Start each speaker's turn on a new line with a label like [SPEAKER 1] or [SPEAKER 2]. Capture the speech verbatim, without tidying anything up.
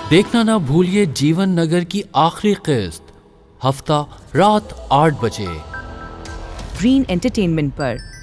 [SPEAKER 1] देखना ना भूलिए जीवन नगर की आखिरी किस्त, हफ्ता रात आठ बजे
[SPEAKER 2] ग्रीन एंटरटेनमेंट पर।